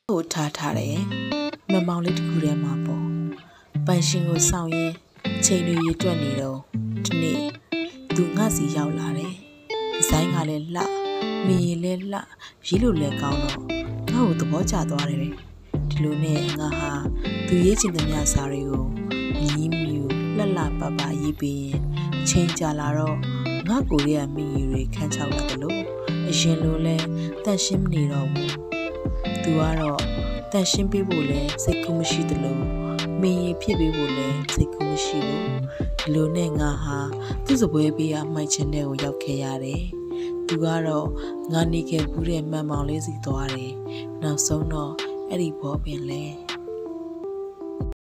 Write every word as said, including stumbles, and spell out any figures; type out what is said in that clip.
ဟိုထားထားတယ်မမောင်လေးတခုတည်းမှာပေါ့ပန်ရှင်ကိုစောင့်ရင်ချိန်တွေရတွက်နေတော့ဒီနေ့သူငါစီရောက်လာတယ်ဒီဇိုင်းကလည်းလှမင်းရင်လည်းလှရေးလို့လည်းကောင်းတော့ငါ့ကိုသဘောကျသွားတယ်ဒီလိုနဲ့ငါဟာသူရေးချင်တဲ့ညစာတွေကိုညီးမြူလှလှပပရေးပြီးရင်ချိန်ကြာလာတော့ငါကိုရဲ့မိရီတွေခန်းချောက်လာတယ်လို့အရင်လိုလဲတန့်ရှင်းမနေတော့ဘူးသူကတော့တန့်ရှင်းပေးဖို့လဲစိတ်ကူးမရှိသလိုမင်းရီဖြစ်ပေးဖို့လဲစိတ်ကူးမရှိဘူးဒီလိုနဲ့ငါဟာသူ့စပွဲပေးရမှိုက်ချင်တဲ့ကိုရောက်ခဲ့ရတယ်သူကတော့ငါနေခဲ့ဘူးတဲ့မှန်မောင်လေးစီသွားတယ်နောက်ဆုံးတော့အဲ့ဒီဘောပင်လဲ